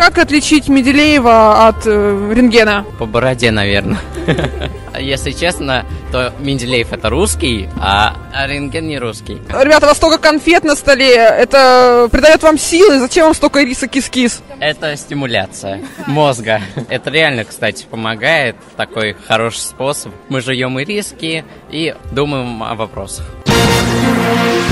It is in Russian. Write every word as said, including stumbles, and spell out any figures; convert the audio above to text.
как отличить Менделеева от э, рентгена? По бороде, наверное. Если честно, то Менделеев это русский, а рентген не русский. Ребята, у вас столько конфет на столе, это придает вам силы, зачем вам столько риса кис-кис? Это стимуляция мозга. Это реально, кстати, помогает, такой хороший способ. Мы жуем ириски и думаем о вопросах.